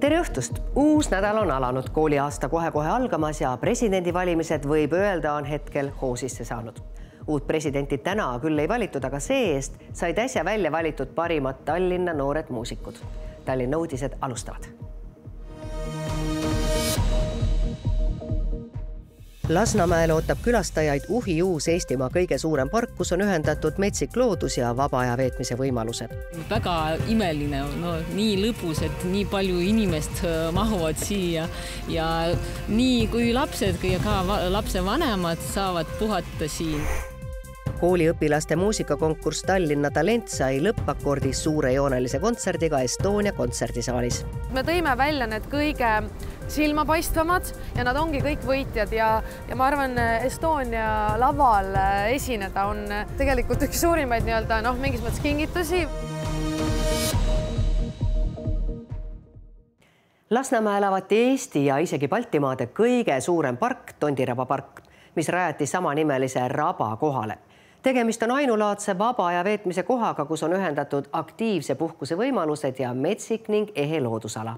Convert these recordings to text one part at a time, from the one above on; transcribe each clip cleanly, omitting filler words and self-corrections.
Tere õhtust! Uus nädal on alanud, kooliaasta kohe-kohe algamas ja presidendivalimised võib öelda on hetkel hoo sisse saanud. Uut presidenti täna küll ei valitud, aga see-eest said äsja välja valitud parimad Tallinna noored muusikud. Tallinna uudised alustavad. Lasnamäel ootab külastajaid Uhi uus Eestimaa kõige suurem park, kus on ühendatud metsik loodus ja vaba aja veetmise võimalused. Väga imeline, nii lõbus, et nii palju inimest mahuvad siia ja nii kui lapsed ja ka lapsevanemad saavad puhata siin. Kooliõpilaste muusikakonkurss Tallinna Talent sai lõppakordi suurejoonelise kontserdiga Estonia kontserdisaalis. Me tõime välja need kõige silmapaistvamad ja nad ongi kõik võitjad ja ma arvan, Estonia laval esineda on tegelikult üks suurimaid mingis mõttes kingitusi. Lasnamäel avati Eesti ja isegi Baltimaade kõige suurem park, Tondiraba park, mis rajati samanimelise raba kohale. Tegemist on ainulaadse vaba aja veetmise kohaga, kus on ühendatud aktiivse puhkuse võimalused ja metsik ning ehe loodusala.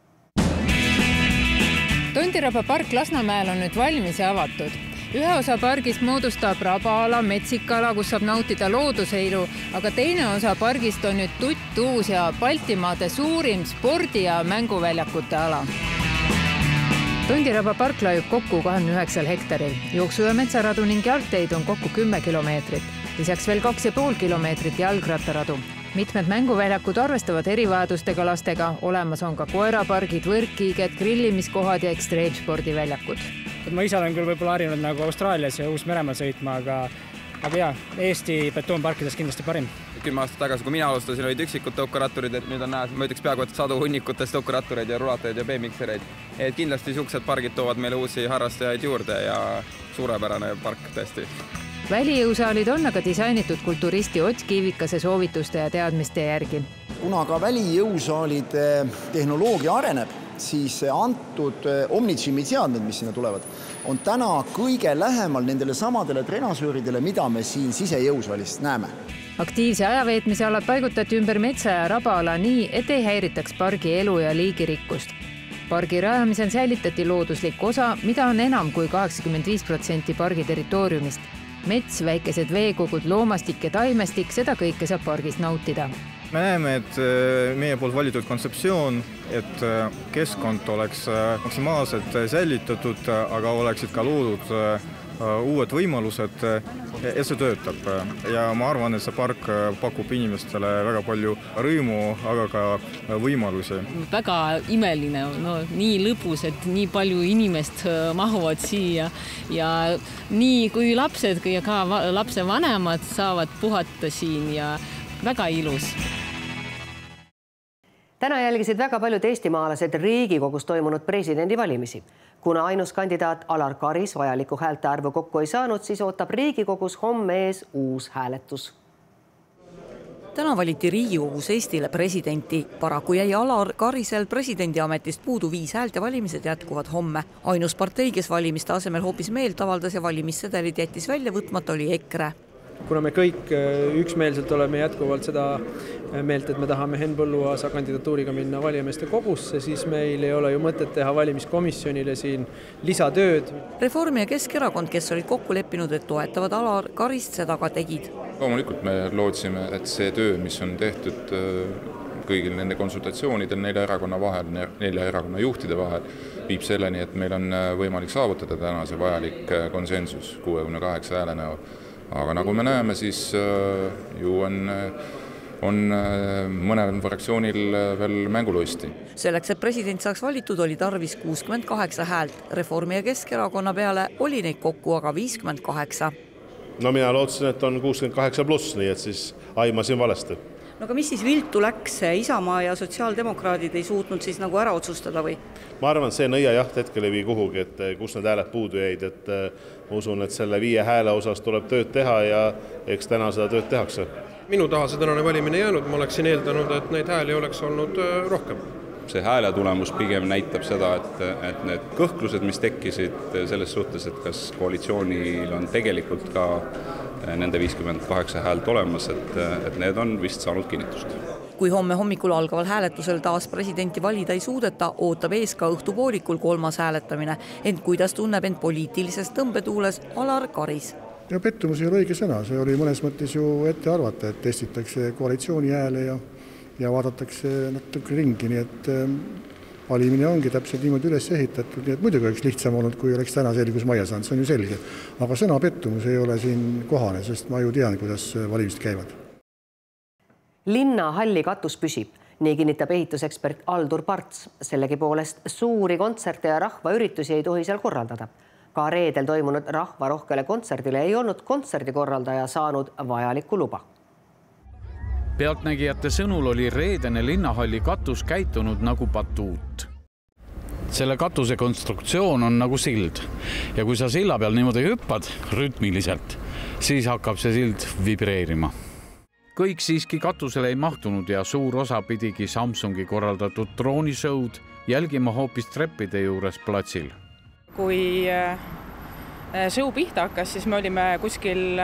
Tondiraba park Lasnamäel on nüüd valmis ja avatud. Ühe osa pargist moodustab rabaala, metsikala, kus saab nautida looduseilu, aga teine osa pargist on nüüd tuttuus ja Baltimaade suurim spordi- ja mänguväljakute ala. Tondiraba park laiub kokku 29 hektaril. Jooksu- ja metsaradu ning jalgteid on kokku 10 kilomeetrit. Lisaks veel 2,5 kilomeetrit jalgrattaradu. Mitmed mänguväljakud arvestavad erivajadustega lastega. Olemas on ka koerapargid, võrkkiiged, grillimiskohad ja ekstreemspordiväljakud. Ma ise olen küll võib-olla harinud nagu Austraalias ja Uus-Meremaal sõitma, aga jah, Eesti betoonparkides kindlasti parim. 10 aastat tagasi, kui mina alustasin, olid üksikud tõukaratturid, et nüüd on näha, ma ütleks peaaegu, et sadu hunnikutest tõukarattureid ja rulatajaid ja B-miksereid. Et kindlasti niisugused pargid toovad meile uusi harrastajaid juurde ja suurepärane park tõesti. Välijõusaalid on aga disainitud kulturisti Ott Kiivikase soovituste ja teadmiste järgi. Kuna ka välijõusaalide tehnoloogia areneb, siis antud Omnigymi seadmed, mis sinna tulevad, on täna kõige lähemal nendele samadele trenasööridele, mida me siin sisejõusaalis näeme. Aktiivse ajaveetmise alad paigutati ümber metsa ja rabaala nii, et ei häiritaks pargi elu ja liigirikkust. Pargi rajamisel säilitati looduslik osa, mida on enam kui 85% pargi territooriumist. Mets, väikesed veekogud, loomastik ja taimestik, seda kõike saab pargist nautida. Me näeme, et meie poolt valitud kontseptsioon, et keskkond oleks maksimaalselt säilitatud, aga oleksid ka loodud uued võimalused, et see töötab. Ja ma arvan, et see park pakub inimestele väga palju rõõmu, aga ka võimalusi. Väga imeline, nii lõbus, et nii palju inimest mahuvad siia ja nii kui lapsed ja ka lapsevanemad saavad puhata siin ja väga ilus. Täna jälgisid väga paljud eestimaalased Riigikogus toimunud presidendivalimisi. Kuna ainus kandidaat Alar Karis vajaliku häälte arvu kokku ei saanud, siis ootab Riigikogus homme ees uus hääletus. Täna valiti Riigikogus Eestile presidenti. Paraku jäi Alar Karisel presidendi ametist puudu 5 häält ja valimised jätkuvad homme. Ainus partei, kes valimiste asemel hoopis meelt avaldas ja valimissedelid jättis välja võtmata, oli EKRE. Kuna me kõik üksmeelselt oleme jätkuvalt seda meelt, et me tahame Henn Põlluaasa kandidatuuriga minna valijameeste kogusse, siis meil ei ole ju mõtet teha valimiskomisjonile siin lisatööd. Reformi ja Keskerakond, kes olid kokku leppinud, et toetavad Alar Karist, seda ka tegid. Loomulikult me lootsime, et see töö, mis on tehtud kõigil nende konsultatsioonidel 4 erakonna vahel, 4 erakonna juhtide vahel, viib selleni, et meil on võimalik saavutada täna see vajalik konsensus 68 hääle näol. Aga nagu me näeme, siis ju on mõnel fraktsioonil veel mängulusti. Selleks, et president saaks valitud, oli tarvis 68 häält. Reformi ja Keskerakonna peale oli neid kokku aga 58. No mina lootsin, et on 68 pluss, nii et siis aimasin valesti. No aga mis siis viltu läks? Isamaa ja sotsiaaldemokraadid ei suutnud siis nagu ära otsustada või? Ma arvan, et see nõiajaht hetkel ei vii kuhugi, et kus need hääled puudu jäid, et ma usun, et selle 5 hääle osas tuleb tööd teha ja eks täna seda tööd tehakse. Minu taha see tänane valimine jäänud, ma oleksin eeldanud, et neid hääli oleks olnud rohkem. See hääle tulemus pigem näitab seda, et need kõhklused, mis tekkisid selles suhtes, et kas koalitsioonil on tegelikult ka nende 58 häält olemas, et need on vist saanud kinnitust. Kui homme hommikul algaval hääletusel taas presidenti valida ei suudeta, ootab ees ka õhtupoolikul 3. hääletamine. Ent kuidas tunneb end poliitilises tõmbetuules Alar Karis? Ja pettumus ei ole õige sõna, see oli mõnes mõttes ju ette arvata, et testitakse koalitsiooni hääle ja vaadatakse natuke ringi, nii et valimine ongi täpselt niimoodi üles ehitatud, nii et muidugi oleks lihtsam olnud, kui oleks täna selgus majja saanud, see on ju selge. Aga sõna pettumus ei ole siin kohane, sest ma ju tean, kuidas valimised käivad. Linnahalli katus püsib, nii kinnitab ehitusekspert Aldur Parts. Sellegi poolest suuri kontserte ja rahvaüritusi ei tohi seal korraldada. Ka reedel toimunud rahvarohkele kontserdile ei olnud kontserdikorraldaja saanud vajalikku luba. Pealtnägijate sõnul oli reedene linnahalli katus käitunud nagu batuut. Selle katuse konstruktsioon on nagu sild ja kui sa silla peal niimoodi hüppad rütmiliselt, siis hakkab see sild vibreerima. Kõik siiski katusele ei mahtunud ja suur osa pidigi Samsungi korraldatud droonishowd jälgima hoopis treppide juures platsil. Kui show pihta hakkas, siis me olime kuskil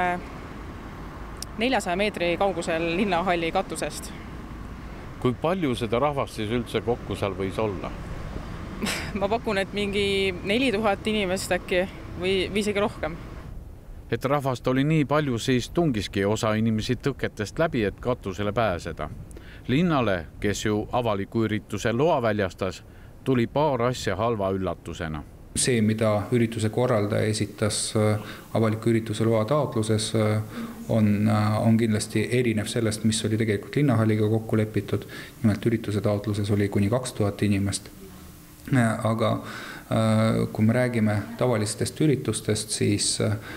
400 meetri kaugusel linnahalli katusest. Kui palju seda rahvast siis üldse kokku seal võis olla? Ma pakun, et mingi 4000 inimest äkki või isegi rohkem. Et rahvast oli nii palju, siis tungiski osa inimesi tõketest läbi, et katusele pääseda. Linnale, kes ju avaliku ürituse loa väljastas, tuli paar asja halva üllatusena. See, mida ürituse korraldaja esitas avaliku ürituse loa taotluses, on kindlasti erinev sellest, mis oli tegelikult linnahalliga kokku lepitud. Nimelt ürituse taotluses oli kuni 2000 inimest. Aga kui me räägime tavalistest üritustest, siis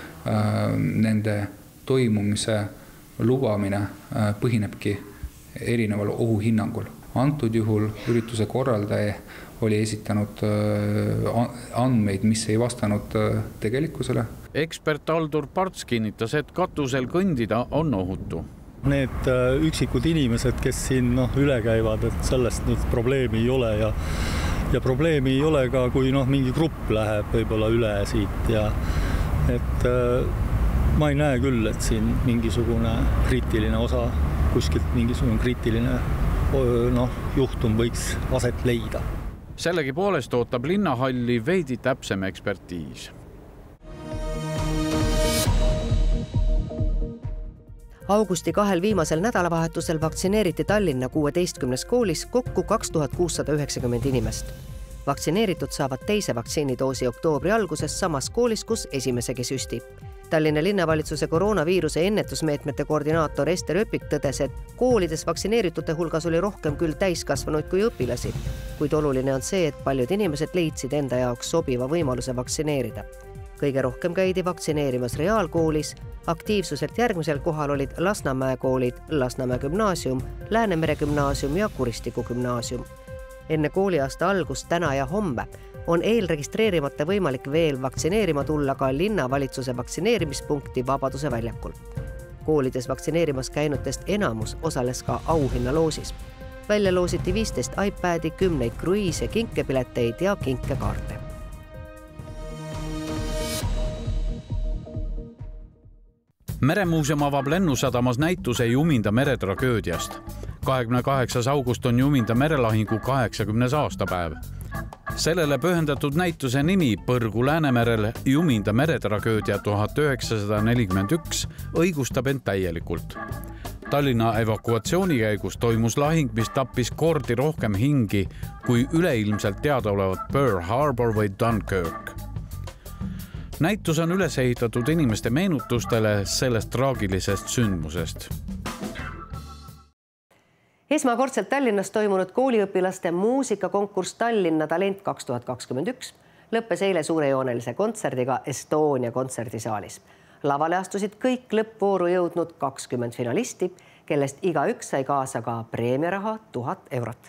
nende toimumise lubamine põhinebki erineval ohuhinnangul. Antud juhul ürituse korraldaja oli esitanud andmeid, mis ei vastanud tegelikkusele. Ekspert Aldur Parts kinnitas, et katusel kõndida on ohutu. Need üksikud inimesed, kes siin üle käivad, et sellest nüüd probleemi ei ole ja probleemi ei ole ka, kui mingi grupp läheb võib-olla üle siit ja et ma ei näe küll, et siin mingisugune kriitiline osa, kuskilt mingisugune kriitiline juhtum võiks aset leida. Sellegi poolest ootab linnahalli veidi täpsem ekspertiis. Augusti 2 viimasel nädalavahetusel vaktsineeriti Tallinna 16 koolis kokku 2690 inimest. Vaktsineeritud saavad teise vaktsiinidoosi oktoobri alguses samas koolis, kus esimesegi süsti. Tallinna linnavalitsuse koroonaviiruse ennetusmeetmete koordinaator Ester Öpik tõdes, et koolides vaktsineeritute hulgas oli rohkem küll täiskasvanuid kui õpilasi, kuid oluline on see, et paljud inimesed leidsid enda jaoks sobiva võimaluse vaktsineerida. Kõige rohkem käidi vaktsineerimas reaalkoolis, aktiivsuselt järgmisel kohal olid Lasnamäe koolid, Lasnamäe gümnaasium, Läänemere gümnaasium ja Kuristiku gümnaasium. Enne kooliaasta algust täna ja homme on eelregistreerimata võimalik veel vaktsineerima tulla ka linnavalitsuse vaktsineerimispunkti Vabaduse väljakul. Koolides vaktsineerimas käinutest enamus osales ka auhinnaloosis. Välja loositi 15 iPadi, 10 kruiise, kinkepileteid ja kinkekaarte. Meremuuseum avab Lennusadamas näituse Juminda meretragöödiast. 28. august on Juminda merelahingu 80. aastapäev. Sellele pühendatud näituse nimi Põrgu Läänemerel Juminda meretragöödia 1941 õigustab end täielikult. Tallinna evakuatsiooni käigus toimus lahing, mis tappis kordi rohkem hingi kui üleilmselt teadaolevad Pearl Harbor või Dunkirk. Näitus on üles ehitatud inimeste meenutustele sellest traagilisest sündmusest. Esmakordselt Tallinnas toimunud kooliõpilaste muusikakonkurss Tallinna Talent 2021 lõppes eile suurejoonelise kontserdiga Estonia kontserdisaalis. Lavale astusid kõik lõppvooru jõudnud 20 finalisti, kellest igaüks sai kaasa ka preemiaraha 1000 eurot.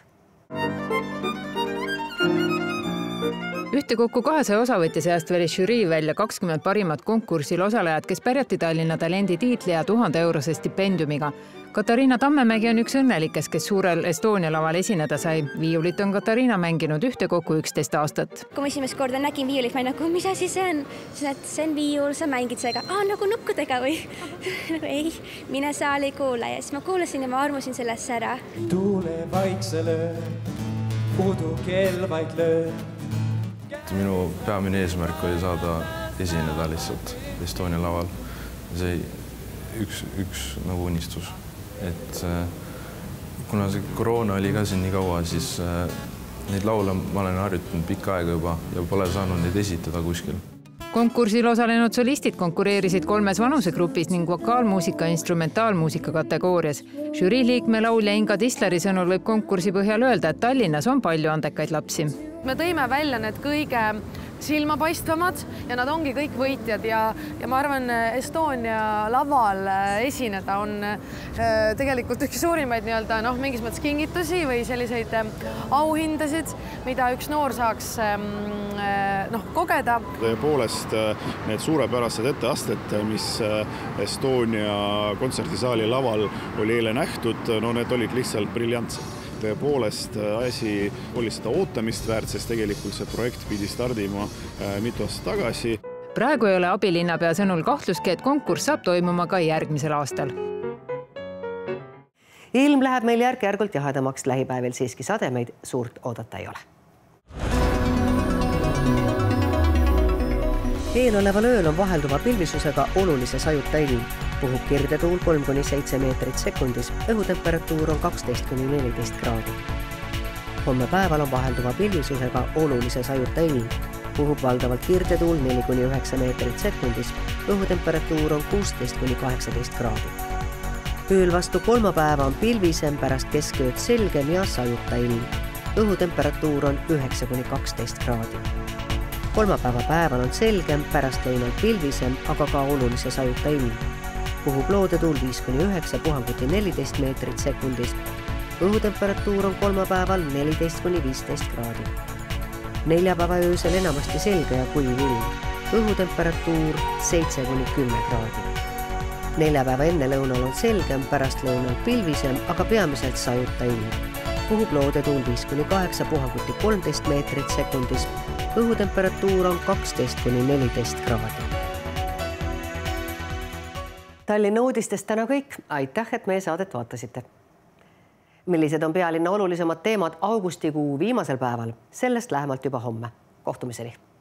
Ühtekokku 200 osavõtja seast valis žürii välja 20 parimat konkursil osalejad, kes pärjati Tallinna Talendi tiitli ja 1000 eurose stipendiumiga. Katariina Tammemägi on üks õnnelikest, kes suurel Estonia laval esineda sai. Viiulit on Katariina mänginud ühtekokku 11 aastat. Kui ma esimest korda nägin viiulit, ma nagu, mis asi see on? See on viiul, sa mängid seega. Nagu nukkudega või? Ei, mine saali kuula ja siis ma kuulasin ja ma armusin sellesse ära. Tuule vaikse löö, puudu kell vaid löö. Minu peamine eesmärk oli saada esineda lihtsalt Estonia laval. See üks nagu unistus. Et kuna see koroona oli ka siin nii kaua, siis neid laule ma olen harjutanud pikka aega juba ja pole saanud neid esitada kuskil. Konkursil osalenud solistid konkureerisid 3 vanusegrupis ning vokaalmuusika ja instrumentaalmuusika kategoorias. Žürii liikme laulja Inga Tisleri sõnul võib konkursi põhjal öelda, et Tallinnas on palju andekaid lapsi. Me tõime välja need kõige silmapaistvamad ja nad ongi kõik võitjad ja ma arvan, Estonia laval esineda on tegelikult üks suurimaid mingis mõttes kingitusi või selliseid auhindasid, mida üks noor saaks kogeda. Tõepoolest need suurepärased etteasted, mis Estonia kontserdisaali laval oli eile nähtud, need olid lihtsalt briljantsed. Tõepoolest asi oli seda ootamist väärt, sest tegelikult see projekt pidi stardima mitu aastat tagasi. Praegu ei ole abilinnapea sõnul kahtluski, et konkurss saab toimuma ka järgmisel aastal. Ilm läheb meil järk-järgult jahedamaks, lähipäevil siiski sademeid suurt oodata ei ole. Eeloleval ööl on vahelduva pilvisusega olulise sajuta ilm. Puhub kirdetuul 3–7 meetrit sekundis, õhutemperatuur on 12–14 kraadi. Homme päeval on vahelduva pilvisusega olulise sajuta ilm. Puhub valdavalt kirdetuul 4–9 meetrit sekundis, õhutemperatuur on 16–18 kraadi. Ööl vastu kolmapäeva on pilvisem, pärast keskööd selgem ja sajuta ilm. Õhutemperatuur on 9–12 kraadi. Kolmapäeva päeval on selgem, pärast lõunal pilvisem, aga ka olulise sajuta ilm. Puhub loodetuul 5–9, puhanguti 14 meetrit sekundis. Õhutemperatuur on kolmapäeval 14–15 kraadi. Neljapäeva öösel enamasti selge ja kuiv ilm. Õhutemperatuur 7–10 kraadi. Neljapäeva enne lõunal on selgem, pärast lõunal pilvisem, aga peamiselt sajuta ilm. Puhub loodetuul 5–8, puhanguti 13 meetrit sekundis. Õhutemperatuur on 12–14 kraadi. Tallinna uudistest täna kõik. Aitäh, et meie saadet vaatasite. Millised on pealinna olulisemad teemad augustikuu viimasel päeval? Sellest lähemalt juba homme. Kohtumiseni!